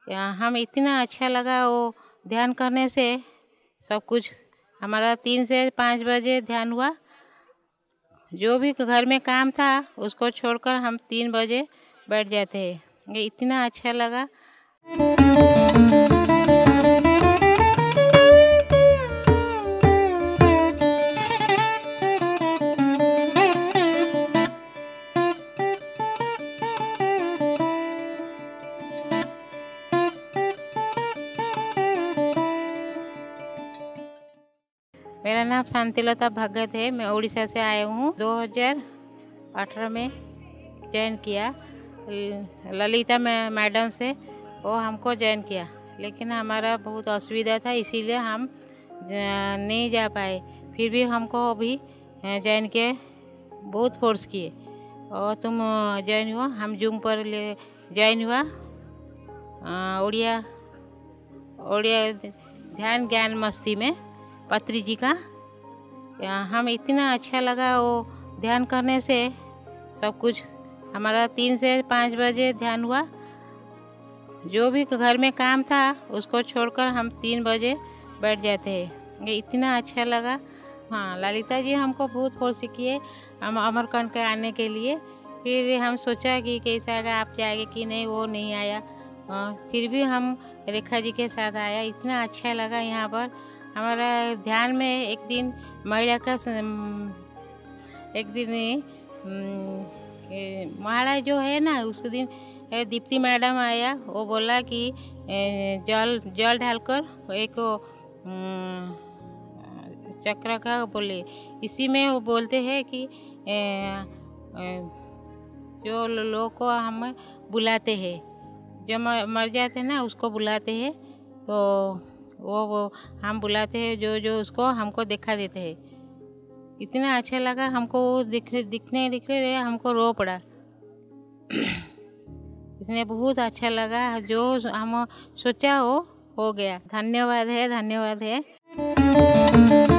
हम इतना अच्छा लगा वो ध्यान करने से। सब कुछ हमारा 3 से 5 बजे ध्यान हुआ। जो भी घर में काम था उसको छोड़कर हम 3 बजे बैठ जाते हैं। ये इतना अच्छा लगा। मेरा नाम शांतिलता भगत है। मैं उड़ीसा से आया हूँ। 2018 में ज्वाइन किया ललिता मैडम से। वो हमको ज्वाइन किया, लेकिन हमारा बहुत असुविधा था, इसीलिए हम नहीं जा पाए। फिर भी हमको अभी ज्वाइन किए, बहुत फोर्स किए और तुम ज्वाइन हुआ। हम जूम पर ज्वाइन हुआ। उड़िया ध्यान ज्ञान मस्ती में पत्री जी का। हम इतना अच्छा लगा वो ध्यान करने से। सब कुछ हमारा 3 से 5 बजे ध्यान हुआ। जो भी घर में काम था उसको छोड़कर हम 3 बजे बैठ जाते हैं। ये इतना अच्छा लगा। हाँ, ललिता जी हमको बहुत फोर्स किए हम अमरकंटक के आने के लिए। फिर हम सोचा कि कैसा आएगा, आप जाएंगे कि नहीं, वो नहीं आया। फिर भी हम रेखा जी के साथ आया। इतना अच्छा लगा यहाँ पर। हमारा ध्यान में एक दिन महिला का एक दिन महाराज जो है ना, उस दिन दीप्ति मैडम आया। वो बोला कि जल ढालकर एक चक्र का बोले। इसी में वो बोलते हैं कि जो लोग को हम बुलाते हैं, जो मर जाते हैं ना उसको बुलाते हैं, तो वो हम बुलाते हैं जो उसको हमको दिखा देते हैं। इतना अच्छा लगा हमको। दिखने रहे हमको रो पड़ा। इसमें बहुत अच्छा लगा। जो हम सोचा हो गया। धन्यवाद है।